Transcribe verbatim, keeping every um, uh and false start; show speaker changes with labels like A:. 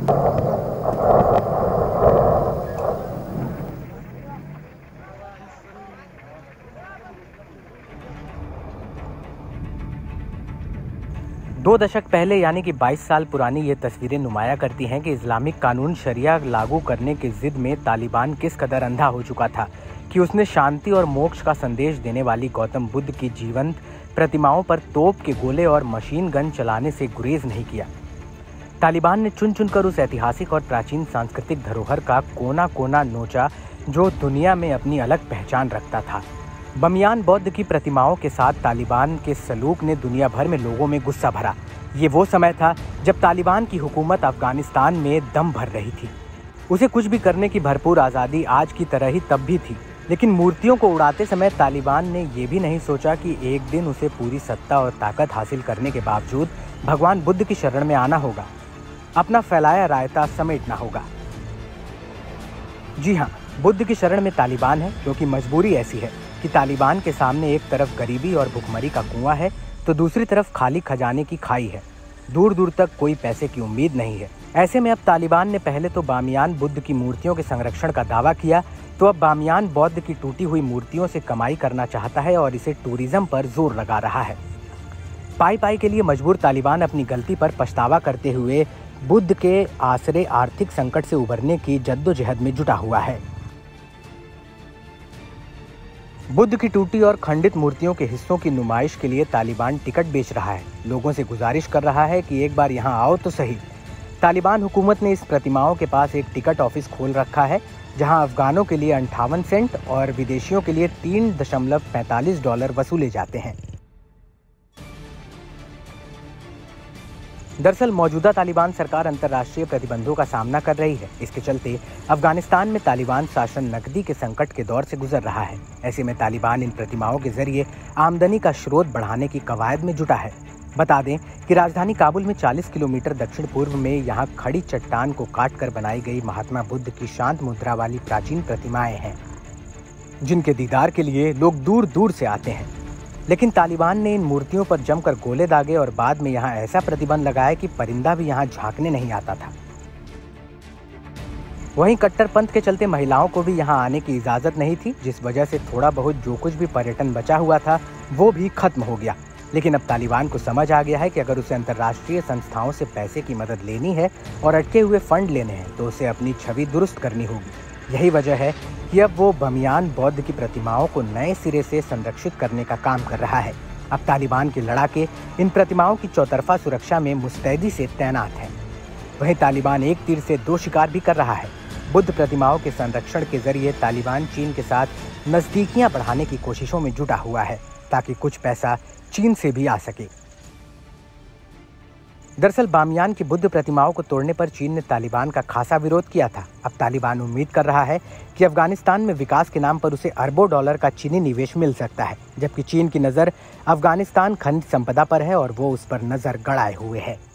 A: दो दशक पहले यानी कि बाईस साल पुरानी ये तस्वीरें नुमाया करती हैं कि इस्लामिक कानून शरिया लागू करने की जिद में तालिबान किस कदर अंधा हो चुका था कि उसने शांति और मोक्ष का संदेश देने वाली गौतम बुद्ध की जीवंत प्रतिमाओं पर तोप के गोले और मशीन गन चलाने से गुरेज नहीं किया। तालिबान ने चुन चुनकर उस ऐतिहासिक और प्राचीन सांस्कृतिक धरोहर का कोना कोना नोचा जो दुनिया में अपनी अलग पहचान रखता था। बमियान बौद्ध की प्रतिमाओं के साथ तालिबान के सलूक ने दुनिया भर में लोगों में गुस्सा भरा। ये वो समय था जब तालिबान की हुकूमत अफगानिस्तान में दम भर रही थी। उसे कुछ भी करने की भरपूर आज़ादी आज की तरह ही तब भी थी, लेकिन मूर्तियों को उड़ाते समय तालिबान ने ये भी नहीं सोचा कि एक दिन उसे पूरी सत्ता और ताकत हासिल करने के बावजूद भगवान बुद्ध की शरण में आना होगा, अपना फैलाया रायता समेटना होगा। जी हाँ, बुद्ध की शरण में तालिबान है क्योंकि मजबूरी ऐसी है कि तालिबान के सामने एक तरफ गरीबी और भुखमरी का कुआं है तो दूसरी तरफ खाली खजाने की खाई है। दूर दूर तक कोई पैसे की उम्मीद नहीं है। ऐसे में अब तालिबान ने पहले तो बामियान बुद्ध की मूर्तियों के संरक्षण का दावा किया, तो अब बामियान बौद्ध की टूटी हुई मूर्तियों से कमाई करना चाहता है और इसे टूरिज्म पर जोर लगा रहा है। पाई पाई के लिए मजबूर तालिबान अपनी गलती पर पछतावा करते हुए बुद्ध के आसरे आर्थिक संकट से उबरने की जद्दोजहद में जुटा हुआ है। बुद्ध की टूटी और खंडित मूर्तियों के हिस्सों की नुमाइश के लिए तालिबान टिकट बेच रहा है। लोगों से गुजारिश कर रहा है कि एक बार यहां आओ तो सही। तालिबान हुकूमत ने इस प्रतिमाओं के पास एक टिकट ऑफिस खोल रखा है जहां अफगानों के लिए अंठावन सेंट और विदेशियों के लिए तीन दशमलव पैंतालीस डॉलर वसूले जाते हैं। दरअसल मौजूदा तालिबान सरकार अंतर्राष्ट्रीय प्रतिबंधों का सामना कर रही है। इसके चलते अफगानिस्तान में तालिबान शासन नकदी के संकट के दौर से गुजर रहा है। ऐसे में तालिबान इन प्रतिमाओं के जरिए आमदनी का स्रोत बढ़ाने की कवायद में जुटा है। बता दें कि राजधानी काबुल में चालीस किलोमीटर दक्षिण पूर्व में यहाँ खड़ी चट्टान को काटकर बनाई गई महात्मा बुद्ध की शांत मुद्रा वाली प्राचीन प्रतिमाएं हैं, जिनके दीदार के लिए लोग दूर दूर से आते हैं। लेकिन तालिबान ने इन मूर्तियों पर जमकर गोले दागे और बाद में यहाँ ऐसा प्रतिबंध लगाया कि परिंदा भी यहाँ झांकने नहीं आता था। वहीं कट्टरपंथ के चलते महिलाओं को भी यहाँ आने की इजाज़त नहीं थी, जिस वजह से थोड़ा बहुत जो कुछ भी पर्यटन बचा हुआ था वो भी खत्म हो गया। लेकिन अब तालिबान को समझ आ गया है कि अगर उसे अंतर्राष्ट्रीय संस्थाओं से पैसे की मदद लेनी है और अटके हुए फंड लेने हैं तो उसे अपनी छवि दुरुस्त करनी होगी। यही वजह है कि अब वो बमियान बौद्ध की प्रतिमाओं को नए सिरे से संरक्षित करने का काम कर रहा है। अब तालिबान के लड़ाके इन प्रतिमाओं की चौतरफा सुरक्षा में मुस्तैदी से तैनात हैं। वहीं तालिबान एक तीर से दो शिकार भी कर रहा है। बुद्ध प्रतिमाओं के संरक्षण के जरिए तालिबान चीन के साथ नज़दीकियां बढ़ाने की कोशिशों में जुटा हुआ है ताकि कुछ पैसा चीन से भी आ सके। दरअसल बामियान की बुद्ध प्रतिमाओं को तोड़ने पर चीन ने तालिबान का खासा विरोध किया था। अब तालिबान उम्मीद कर रहा है कि अफगानिस्तान में विकास के नाम पर उसे अरबों डॉलर का चीनी निवेश मिल सकता है, जबकि चीन की नज़र अफगानिस्तान खनिज संपदा पर है और वो उस पर नज़र गड़ाए हुए है।